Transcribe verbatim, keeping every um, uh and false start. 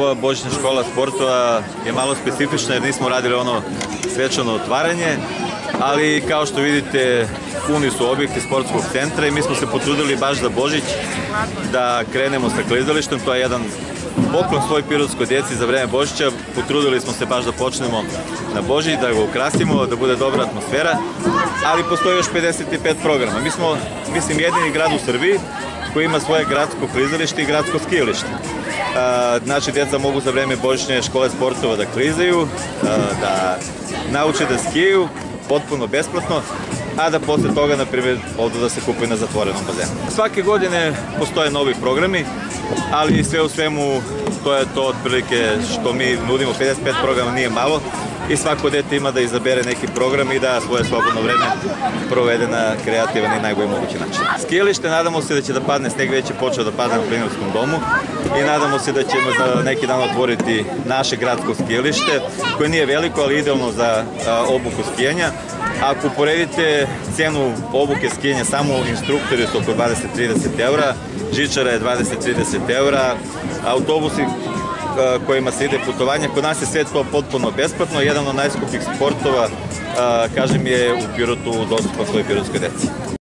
ova božićna škola sportova je malo specifična jer nismo radili ono svečano otvaranje, ali kao što vidite puni su objekti sportskog centra i mi smo se potrudili baš za Božić da krenemo sa klizalištem. To je jedan poklon svoj pirotskoj djeci za vreme Božića. Potrudili smo se baš da počnemo na Božić, da ga ukrasimo, da bude dobra atmosfera, ali postoji još pedeset pet programa. Mi smo, mislim, jedini grad u Srbiji koji ima svoje gradsko klizalište i gradsko skijalište. Naši djeca mogu za vreme božićne škole sportova da klizaju, da nauče da skijaju potpuno besplatno, a da posle toga, na primjer, odu da se kupaju na zatvorenom bazenu. Svake godine postoje novi programi, ali sve u svemu to je to otprilike što mi nudimo. pedeset pet programa nije malo i svako dete ima da izabere neki program i da svoje slobodno vreme provede na kreativan i najbolji mogući način. Skijalište, nadamo se da će da padne sneg, već je počeo da padne u Plininskom domu i nadamo se da ćemo za neki dan otvoriti naše gradsko skijalište koje nije veliko, ali idealno za obuku skijanja. Ako uporedite cenu obuke skijanja, samo instruktori su oko dvadeset do trideset eura, žičara je dvadeset do trideset eura, autobusi kojima se ide putovanje, kod nas je sve to potpuno besplatno. Jedan od najskupih sportova, kažem, je u Pirotu dostupan svoj pirotskoj deci.